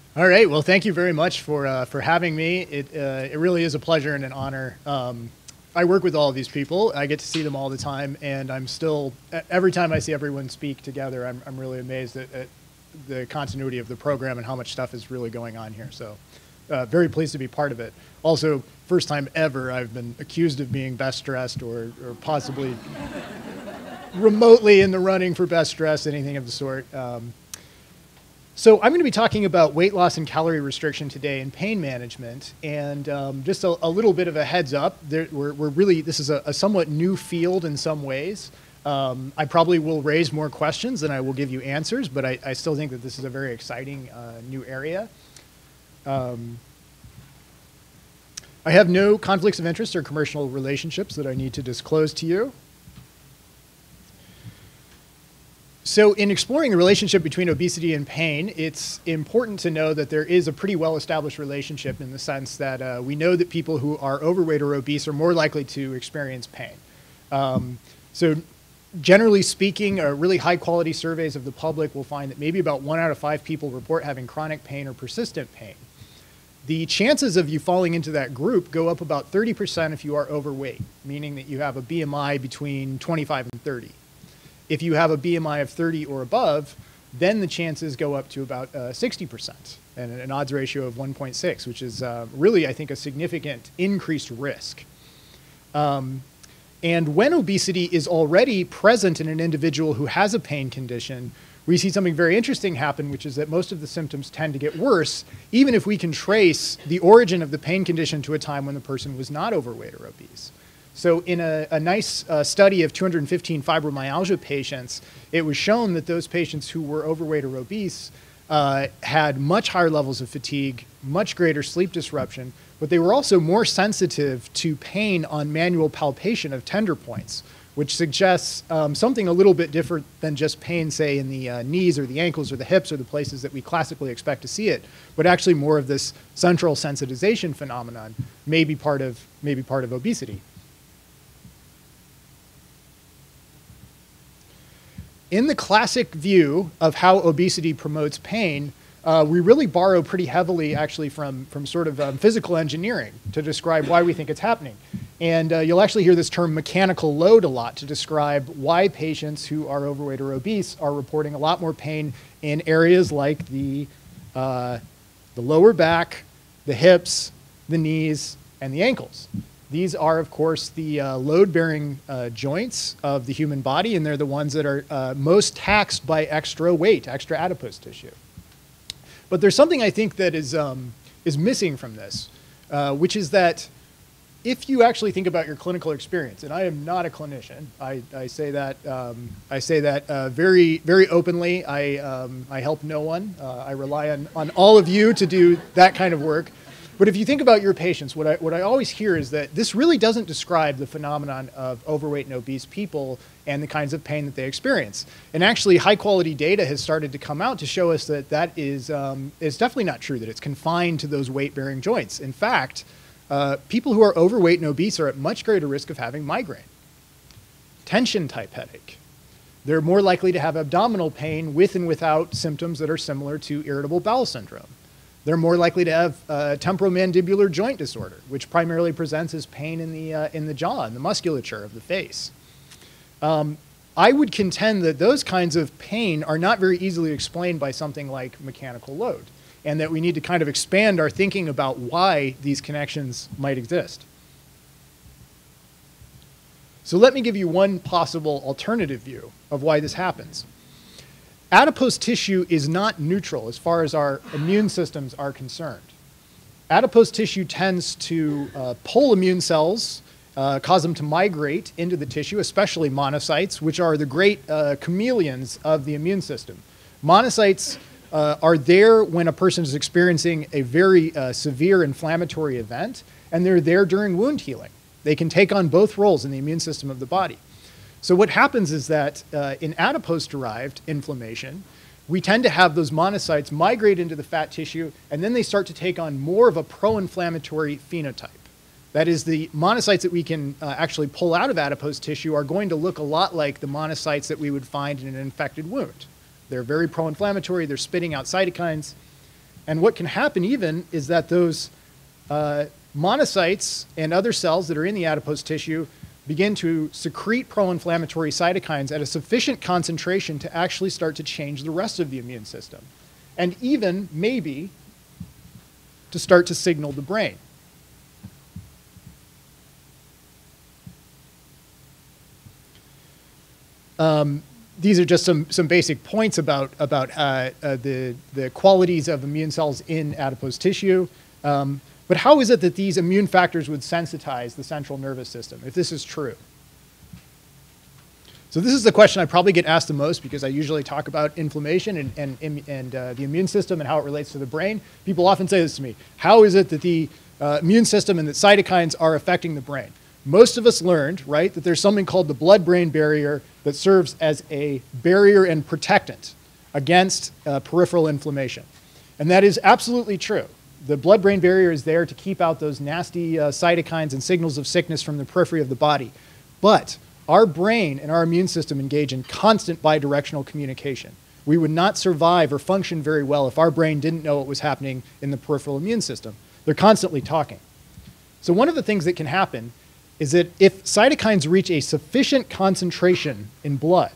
All right. Well, thank you very much for having me. It really is a pleasure and an honor. I work with all of these people. I get to see them all the time, and I'm still every time I see everyone speak together, I'm really amazed at the continuity of the program and how much stuff is really going on here. So, very pleased to be part of it. Also, first time ever I've been accused of being best dressed or possibly remotely in the running for best dressed, anything of the sort. So I'm going to be talking about weight loss and calorie restriction today and pain management. And just a little bit of a heads up, this is a somewhat new field in some ways. I probably will raise more questions than I will give you answers, but I still think that this is a very exciting new area. I have no conflicts of interest or commercial relationships that I need to disclose to you. So in exploring the relationship between obesity and pain, it's important to know that there is a pretty well-established relationship in the sense that we know that people who are overweight or obese are more likely to experience pain. So generally speaking, really high-quality surveys of the public will find that maybe about 1 out of 5 people report having chronic pain or persistent pain. The chances of you falling into that group go up about 30% if you are overweight, meaning that you have a BMI between 25 and 30. If you have a BMI of 30 or above, then the chances go up to about 60% and an odds ratio of 1.6, which is really, I think, a significant increased risk. And when obesity is already present in an individual who has a pain condition, we see something very interesting happen, which is that most of the symptoms tend to get worse, even if we can trace the origin of the pain condition to a time when the person was not overweight or obese. So in a nice study of 215 fibromyalgia patients, it was shown that those patients who were overweight or obese had much higher levels of fatigue, much greater sleep disruption, but they were also more sensitive to pain on manual palpation of tender points, which suggests something a little bit different than just pain, say, in the knees or the ankles or the hips or the places that we classically expect to see it, but actually more of this central sensitization phenomenon may be part of obesity. In the classic view of how obesity promotes pain, we really borrow pretty heavily actually from sort of physical engineering to describe why we think it's happening. And you'll actually hear this term mechanical load a lot to describe why patients who are overweight or obese are reporting a lot more pain in areas like the lower back, the hips, the knees, and the ankles. These are, of course, the load-bearing joints of the human body, and they're the ones that are most taxed by extra weight, extra adipose tissue. But there's something I think that is missing from this, which is that if you actually think about your clinical experience, and I am not a clinician, I say that very, very openly. I help no one. I rely on all of you to do that kind of work. But if you think about your patients, what I always hear is that this really doesn't describe the phenomenon of overweight and obese people and the kinds of pain that they experience. And actually, high-quality data has started to come out to show us that that is definitely not true, that it's confined to those weight-bearing joints. In fact, people who are overweight and obese are at much greater risk of having migraine, tension-type headache. They're more likely to have abdominal pain with and without symptoms that are similar to irritable bowel syndrome. They're more likely to have temporomandibular joint disorder, which primarily presents as pain in the jaw and the musculature of the face. I would contend that those kinds of pain are not very easily explained by something like mechanical load, and that we need to kind of expand our thinking about why these connections might exist. So let me give you one possible alternative view of why this happens. Adipose tissue is not neutral as far as our immune systems are concerned. Adipose tissue tends to pull immune cells, cause them to migrate into the tissue, especially monocytes, which are the great chameleons of the immune system. Monocytes are there when a person is experiencing a very severe inflammatory event, and they're there during wound healing. They can take on both roles in the immune system of the body. So what happens is that in adipose-derived inflammation, we tend to have those monocytes migrate into the fat tissue, and then they start to take on more of a pro-inflammatory phenotype. That is, the monocytes that we can actually pull out of adipose tissue are going to look a lot like the monocytes that we would find in an infected wound. They're very pro-inflammatory, they're spitting out cytokines, And what can happen even is that those monocytes and other cells that are in the adipose tissue begin to secrete pro-inflammatory cytokines at a sufficient concentration to actually start to change the rest of the immune system, and even maybe to start to signal the brain. These are just some basic points about the qualities of immune cells in adipose tissue. But how is it that these immune factors would sensitize the central nervous system, if this is true? So this is the question I probably get asked the most, because I usually talk about inflammation and the immune system and how it relates to the brain. People often say this to me: how is it that the immune system and that cytokines are affecting the brain? Most of us learned, right, that there's something called the blood-brain barrier that serves as a barrier and protectant against peripheral inflammation. And that is absolutely true. The blood-brain barrier is there to keep out those nasty cytokines and signals of sickness from the periphery of the body. But our brain and our immune system engage in constant bidirectional communication. We would not survive or function very well if our brain didn't know what was happening in the peripheral immune system. They're constantly talking. So one of the things that can happen is that if cytokines reach a sufficient concentration in blood,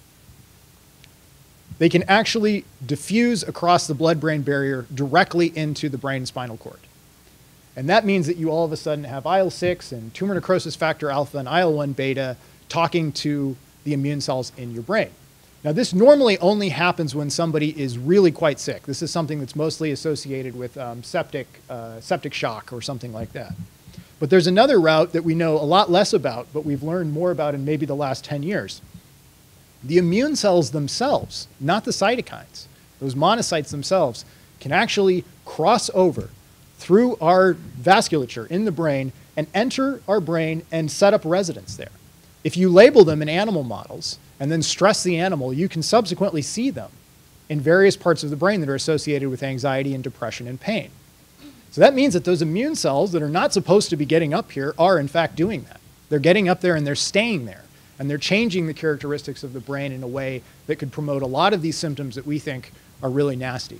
they can actually diffuse across the blood-brain barrier directly into the brain and spinal cord. And that means that you all of a sudden have IL-6 and tumor necrosis factor alpha and IL-1 beta talking to the immune cells in your brain. Now, this normally only happens when somebody is really quite sick. This is something that's mostly associated with septic shock or something like that. But there's another route that we know a lot less about, but we've learned more about in maybe the last 10 years. The immune cells themselves, not the cytokines, those monocytes themselves, can actually cross over through our vasculature in the brain and enter our brain and set up residence there. If you label them in animal models and then stress the animal, you can subsequently see them in various parts of the brain that are associated with anxiety and depression and pain. So that means that those immune cells that are not supposed to be getting up here are in fact doing that. They're getting up there and they're staying there. And they're changing the characteristics of the brain in a way that could promote a lot of these symptoms that we think are really nasty.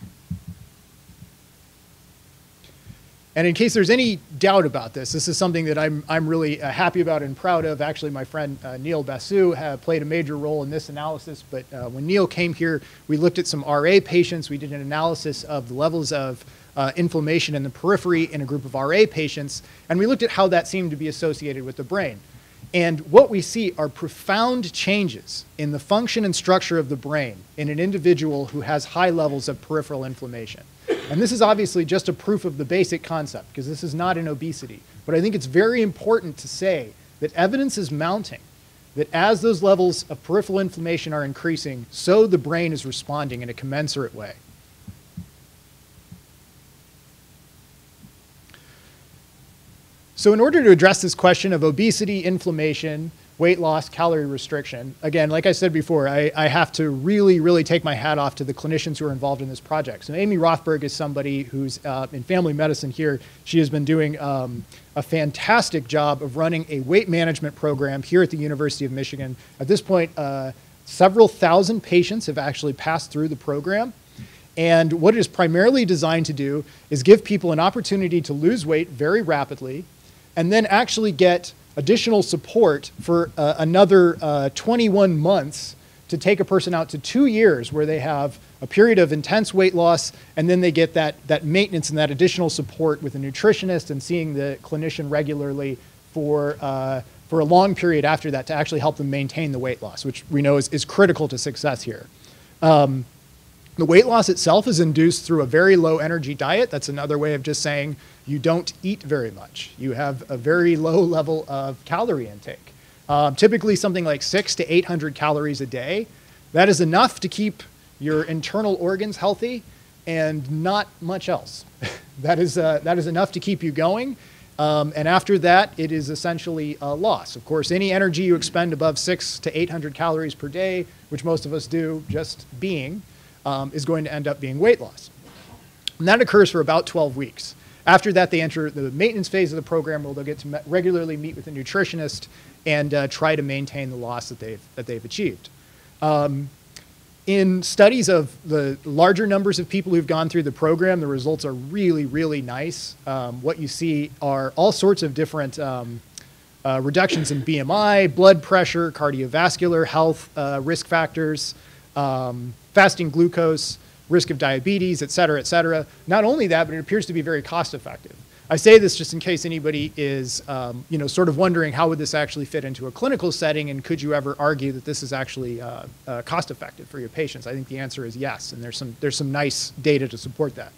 And in case there's any doubt about this, this is something that I'm really happy about and proud of. Actually, my friend Neil Basu played a major role in this analysis. But when Neil came here, we looked at some RA patients. We did an analysis of the levels of inflammation in the periphery in a group of RA patients. And we looked at how that seemed to be associated with the brain. And what we see are profound changes in the function and structure of the brain in an individual who has high levels of peripheral inflammation. And this is obviously just a proof of the basic concept, because this is not an obesity. But I think it's very important to say that evidence is mounting that as those levels of peripheral inflammation are increasing, so the brain is responding in a commensurate way. So in order to address this question of obesity, inflammation, weight loss, calorie restriction, again, like I said before, I have to really take my hat off to the clinicians who are involved in this project. So Amy Rothberg is somebody who's in family medicine here. She has been doing a fantastic job of running a weight management program here at the University of Michigan. At this point, several thousand patients have actually passed through the program. And what it is primarily designed to do is give people an opportunity to lose weight very rapidly, and then actually get additional support for another 21 months to take a person out to 2 years where they have a period of intense weight loss, and then they get that maintenance and that additional support with a nutritionist and seeing the clinician regularly for a long period after that to actually help them maintain the weight loss, which we know is critical to success here. The weight loss itself is induced through a very low energy diet. That's another way of just saying you don't eat very much. You have a very low level of calorie intake. Typically something like 600 to 800 calories a day. That is enough to keep your internal organs healthy and not much else. that is enough to keep you going. And after that, it is essentially a loss. Of course, any energy you expend above 600 to 800 calories per day, which most of us do just being, is going to end up being weight loss. And that occurs for about 12 weeks. After that, they enter the maintenance phase of the program where they'll get to regularly meet with a nutritionist and try to maintain the loss that they've achieved. in studies of the larger numbers of people who've gone through the program, the results are really, really nice. What you see are all sorts of different reductions in BMI, blood pressure, cardiovascular health risk factors, fasting glucose, risk of diabetes, et cetera, et cetera. Not only that, but it appears to be very cost effective. I say this just in case anybody is sort of wondering how would this actually fit into a clinical setting, and could you ever argue that this is actually cost effective for your patients? I think the answer is yes, and there's some nice data to support that.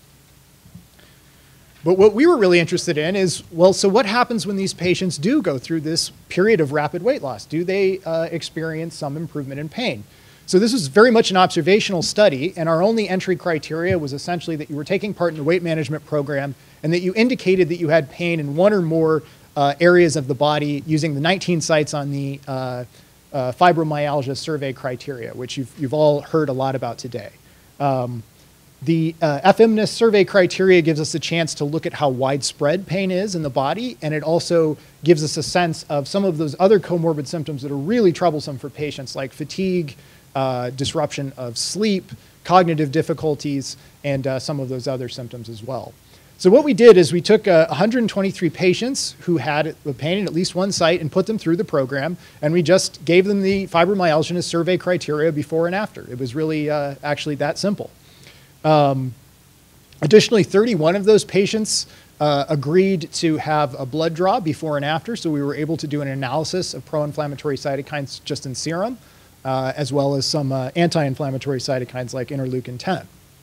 But what we were really interested in is, well, so what happens when these patients do go through this period of rapid weight loss? Do they experience some improvement in pain? So this was very much an observational study, and our only entry criteria was essentially that you were taking part in the weight management program and that you indicated that you had pain in one or more areas of the body using the 19 sites on the fibromyalgia survey criteria, which you've all heard a lot about today. The FMNIS survey criteria gives us a chance to look at how widespread pain is in the body, and it also gives us a sense of some of those other comorbid symptoms that are really troublesome for patients, like fatigue, disruption of sleep, cognitive difficulties, and some of those other symptoms as well. So what we did is we took 123 patients who had pain in at least one site and put them through the program, and we just gave them the fibromyalgia survey criteria before and after. It was really actually that simple. Additionally, 31 of those patients agreed to have a blood draw before and after, so we were able to do an analysis of pro-inflammatory cytokines just in serum, as well as some anti-inflammatory cytokines like interleukin-10.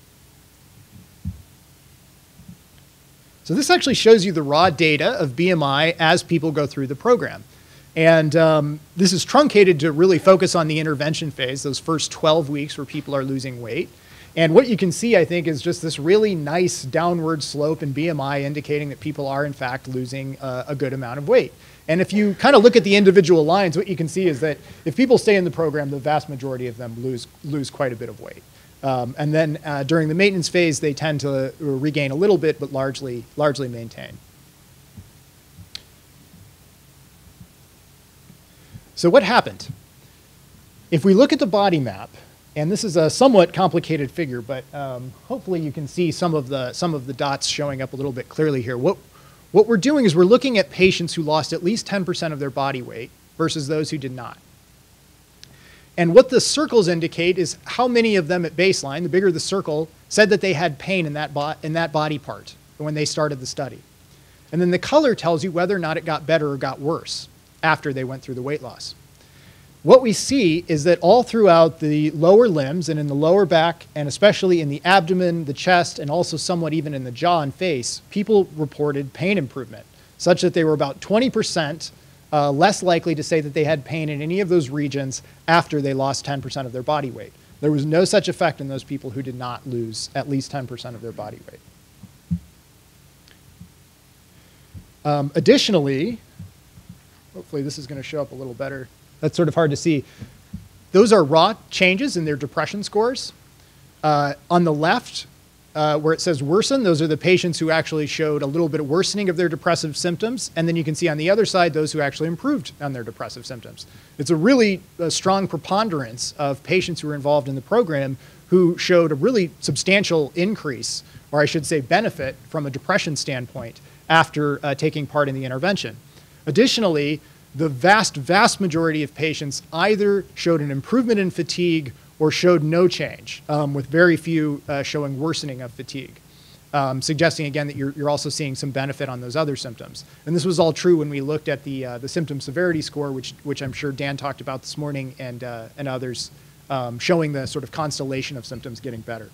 So this actually shows you the raw data of BMI as people go through the program. And this is truncated to really focus on the intervention phase, those first 12 weeks where people are losing weight. And what you can see, I think, is just this really nice downward slope in BMI indicating that people are, in fact, losing a good amount of weight. And if you kind of look at the individual lines, what you can see is that if people stay in the program, the vast majority of them lose quite a bit of weight. And then during the maintenance phase, they tend to regain a little bit, but largely maintain. So what happened? If we look at the body map, and this is a somewhat complicated figure, but hopefully you can see some of the dots showing up a little bit clearly here. What we're doing is we're looking at patients who lost at least 10% of their body weight versus those who did not. And what the circles indicate is how many of them at baseline, the bigger the circle, said that they had pain in that body part when they started the study. And then the color tells you whether or not it got better or got worse after they went through the weight loss. What we see is that all throughout the lower limbs and in the lower back, and especially in the abdomen, the chest, and also somewhat even in the jaw and face, people reported pain improvement, such that they were about 20% less likely to say that they had pain in any of those regions after they lost 10% of their body weight. There was no such effect in those people who did not lose at least 10% of their body weight. Additionally, hopefully this is going to show up a little better. That's sort of hard to see. Those are raw changes in their depression scores. On the left, where it says worsen, those are the patients who actually showed a little bit of worsening of their depressive symptoms. And then you can see on the other side, those who actually improved on their depressive symptoms. It's a really strong preponderance of patients who were involved in the program who showed a really substantial increase, or I should say benefit, from a depression standpoint after taking part in the intervention. Additionally, the vast majority of patients either showed an improvement in fatigue or showed no change, with very few showing worsening of fatigue, suggesting again that you're also seeing some benefit on those other symptoms. And this was all true when we looked at the symptom severity score, which I'm sure Dan talked about this morning, and others, showing the sort of constellation of symptoms getting better.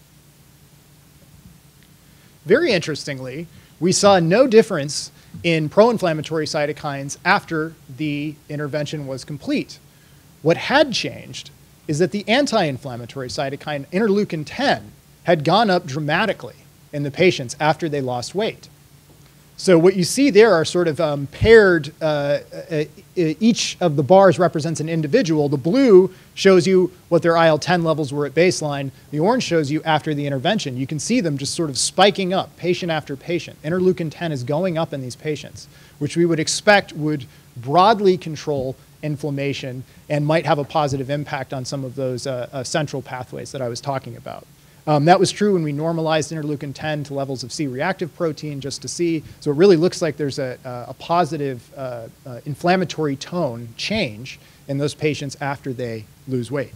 Very interestingly, we saw no difference in pro-inflammatory cytokines after the intervention was complete. What had changed is that the anti-inflammatory cytokine interleukin-10 had gone up dramatically in the patients after they lost weight. So what you see there are sort of paired, each of the bars represents an individual. The blue shows you what their IL-10 levels were at baseline. The orange shows you after the intervention. You can see them just sort of spiking up patient after patient. Interleukin-10 is going up in these patients, which we would expect would broadly control inflammation and might have a positive impact on some of those central pathways that I was talking about. That was true when we normalized interleukin-10 to levels of C-reactive protein just to see. So it really looks like there's a positive inflammatory tone change in those patients after they lose weight.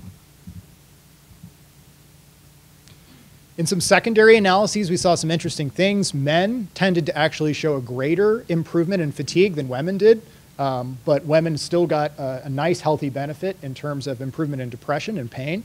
In some secondary analyses, we saw some interesting things. Men tended to actually show a greater improvement in fatigue than women did, but women still got a nice healthy benefit in terms of improvement in depression and pain.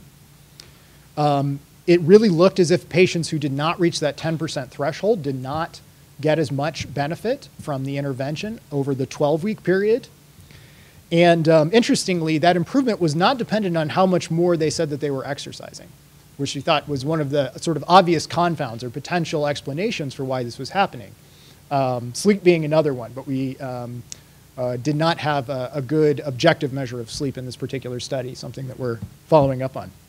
It really looked as if patients who did not reach that 10% threshold did not get as much benefit from the intervention over the 12-week period. And interestingly, that improvement was not dependent on how much more they said that they were exercising, which we thought was one of the sort of obvious confounds or potential explanations for why this was happening. Sleep being another one, but we did not have a good objective measure of sleep in this particular study, something that we're following up on.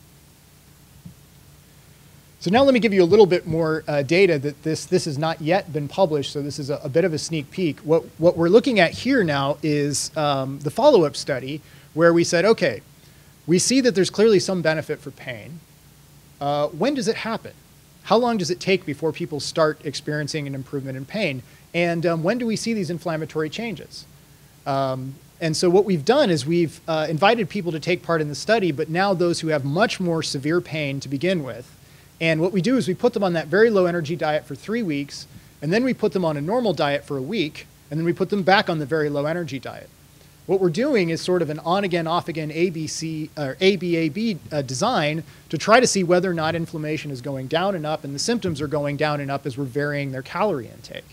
So now let me give you a little bit more data that this has not yet been published, so this is a bit of a sneak peek. What we're looking at here now is the follow-up study where we said, okay, we see that there's clearly some benefit for pain. When does it happen? How long does it take before people start experiencing an improvement in pain? And when do we see these inflammatory changes? And so what we've done is we've invited people to take part in the study, but now those who have much more severe pain to begin with. And what we do is we put them on that very low energy diet for 3 weeks, and then we put them on a normal diet for a week, and then we put them back on the very low energy diet. What we're doing is sort of an on-again, off-again ABC or ABAB design to try to see whether or not inflammation is going down and up, and the symptoms are going down and up as we're varying their calorie intake.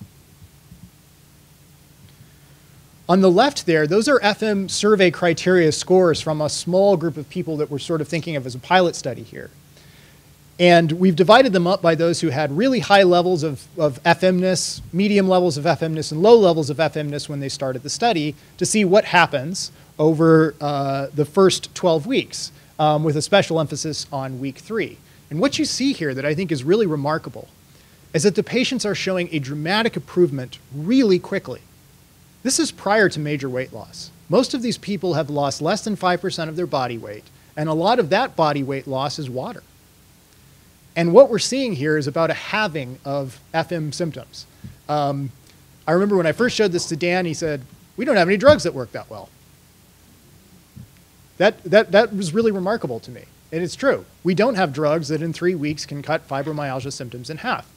On the left there, those are FM survey criteria scores from a small group of people that we're sort of thinking of as a pilot study here. And we've divided them up by those who had really high levels of FMness, medium levels of FMness, and low levels of FMness when they started the study to see what happens over the first 12 weeks, with a special emphasis on week 3. And what you see here that I think is really remarkable is that the patients are showing a dramatic improvement really quickly. This is prior to major weight loss. Most of these people have lost less than 5% of their body weight, and a lot of that body weight loss is water. And what we're seeing here is about a halving of FM symptoms. I remember when I first showed this to Dan, he said, "We don't have any drugs that work that well." That was really remarkable to me. And it's true. We don't have drugs that in 3 weeks can cut fibromyalgia symptoms in half.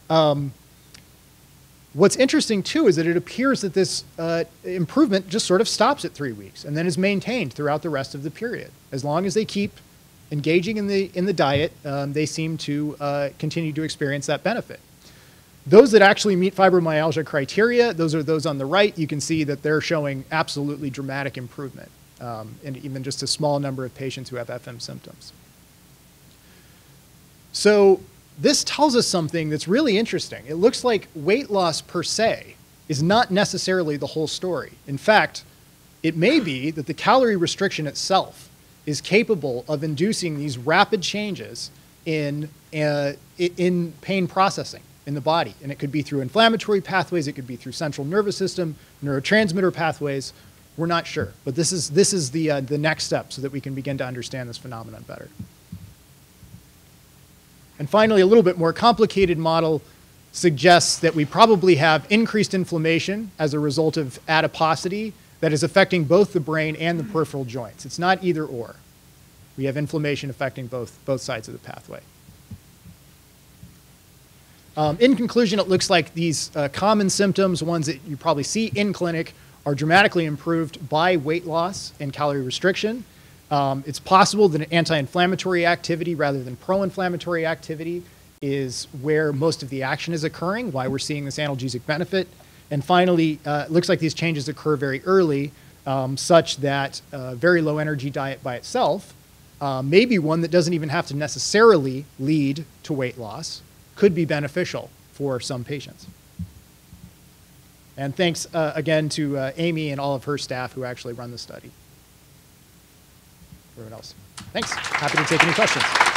What's interesting, too, is that it appears that this improvement just sort of stops at 3 weeks and then is maintained throughout the rest of the period. As long as they keep engaging in the diet, they seem to continue to experience that benefit. Those that actually meet fibromyalgia criteria, those are those on the right. You can see that they're showing absolutely dramatic improvement in even just a small number of patients who have FM symptoms. So this tells us something that's really interesting. It looks like weight loss per se is not necessarily the whole story. In fact, it may be that the calorie restriction itself is capable of inducing these rapid changes in pain processing in the body. And it could be through inflammatory pathways, it could be through central nervous system, neurotransmitter pathways. We're not sure. But this is the next step so that we can begin to understand this phenomenon better. And finally, a little bit more complicated model suggests that we probably have increased inflammation as a result of adiposity that is affecting both the brain and the peripheral joints. It's not either or. We have inflammation affecting both sides of the pathway. In conclusion, it looks like these common symptoms, ones that you probably see in clinic, are dramatically improved by weight loss and calorie restriction. It's possible that an anti-inflammatory activity rather than pro-inflammatory activity is where most of the action is occurring, why we're seeing this analgesic benefit. And finally, it looks like these changes occur very early, such that a very low energy diet by itself, maybe one that doesn't even have to necessarily lead to weight loss, could be beneficial for some patients. And thanks again to Amy and all of her staff who actually run the study. Everyone else. Thanks. Happy to take any questions.